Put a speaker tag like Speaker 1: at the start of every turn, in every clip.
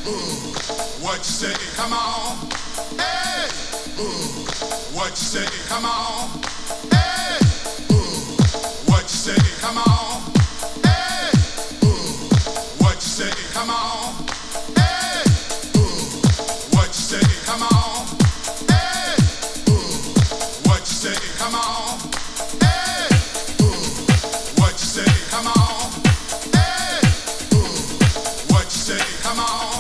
Speaker 1: What you say? Come on. Hey. What you say? Come on. Hey. What you say? Come on. Hey. What you say? Come on. Hey. What you say? Come on. Hey. What you say? Come on. Hey. What you say? Come on. Hey. What you say? Come on.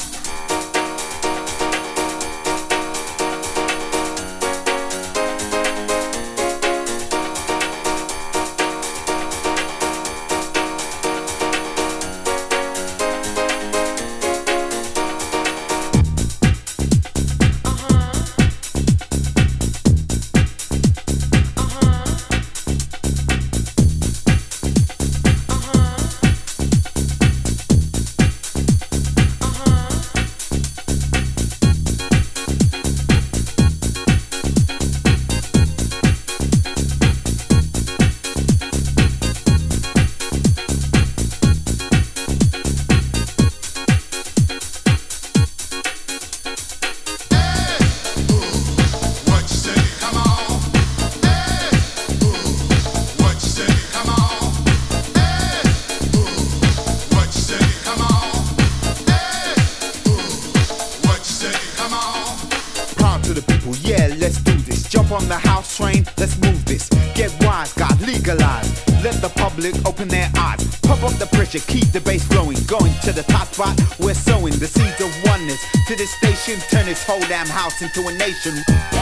Speaker 2: On the house train, let's move this. Get wise, God, legalize. Let the public open their eyes. Pump up the pressure, keep the bass flowing. Going to the top spot, we're sowing the seeds of oneness. To this station, turn this whole damn house into a nation.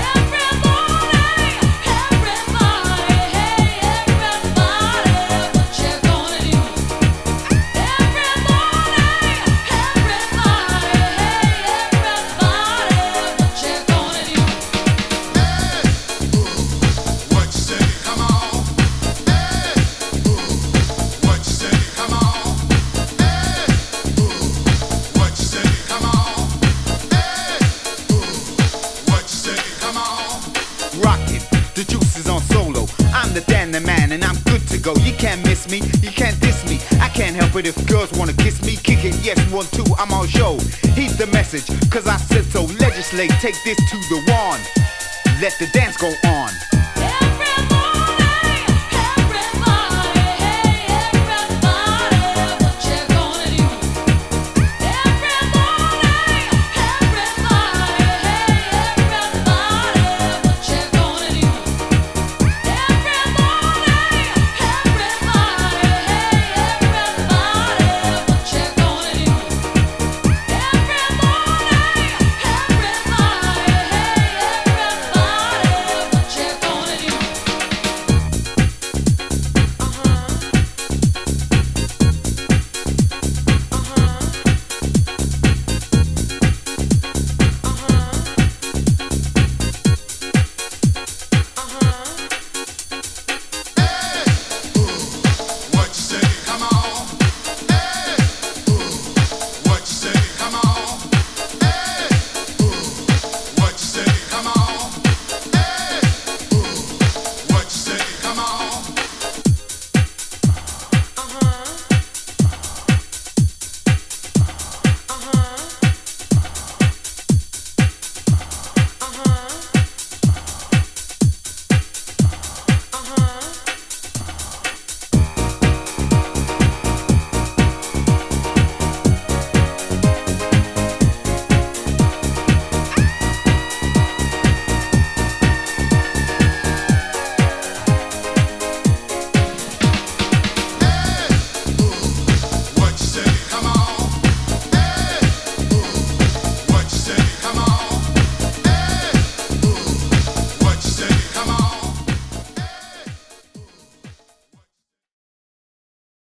Speaker 2: The man and I'm good to go. You can't miss me, you can't diss me. I can't help it if girls wanna kiss me. Kick it, yes, 1, 2, I'm on show. Heed the message, cause I said so. Legislate, take this to the wand. Let the dance go on.